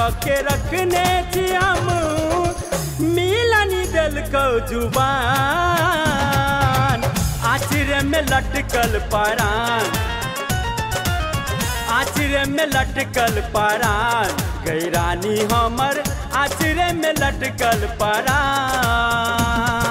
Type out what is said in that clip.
के रखने छी हम मिलनी दिल को जुबान आचरे में लटकल परान आचरे में लटकल परान गई रानी हमर आचरे में लटकल परान।